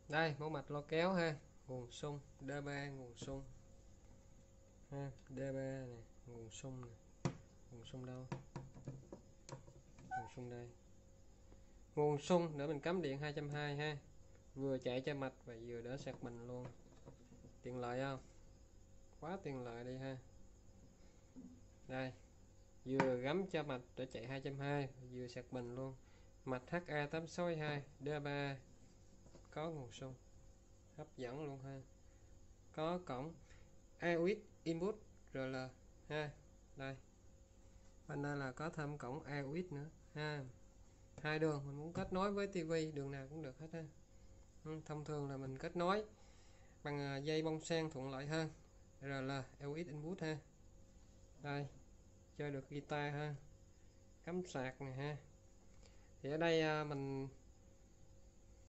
Đây mẫu mạch lo kéo ha, nguồn xung D3 nguồn xung ha, D3 này nguồn xung này. Nguồn xung đâu? Nguồn xung đây. Nguồn xung để mình cắm điện 220 ha, vừa chạy cho mạch và vừa đỡ sạc bình luôn. Tiện lợi không? Quá tiện lợi đi ha. Đây, vừa gắm cho mạch để chạy 220 vừa sạc bình luôn. Mạch HA862 D3 có nguồn xung hấp dẫn luôn ha. Có cổng AUX input RL ha. Đây, bên đây là có thêm cổng AUX nữa ha. Hai đường, mình muốn kết nối với tivi đường nào cũng được hết ha. Thông thường là mình kết nối bằng dây bông sen thuận lợi hơn. RL AUX input ha. Đây, chơi được guitar ha, cắm sạc này ha. Thì ở đây mình